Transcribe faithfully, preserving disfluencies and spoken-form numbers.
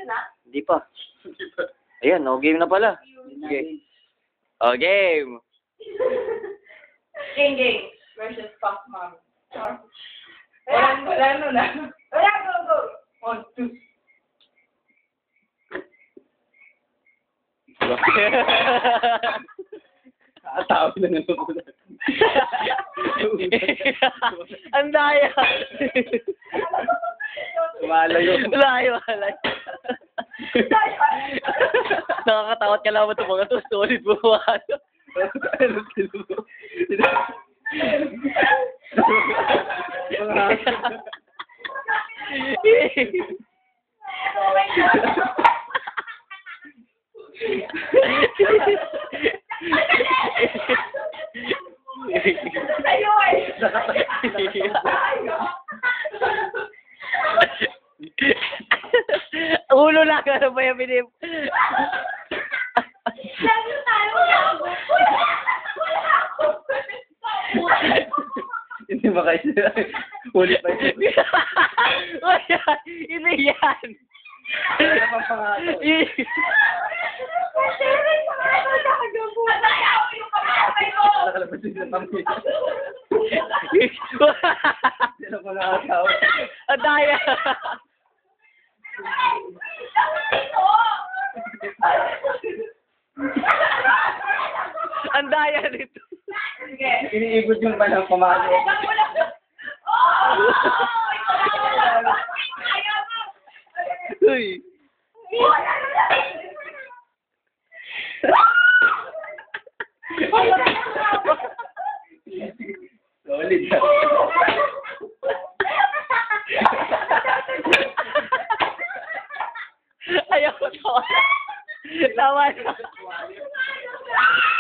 yun na? Hindi pa. Ayan, no game na pala. Okay. Oh, game. Game, game. Versus Pop Mom. Wala, wala ano na. Wala, go, go. One, two. Tao na nanonood. Ang daya. Malayo. Layo, layo. Nakakatakot ka lang mo ito mga to. Solid buwan. Ulo lang, ano ba yung binim? Hindi ba kayo? Ulit pa yun. Wala, hindi yan. Wala pang pangato. Nakalabas din sa pamilya. Sila pa nakatawa. Ang daya. Ang daya nito. Iniibot yung palang pamalo. Uy. Solid. Ayaw ko to. Tawa na.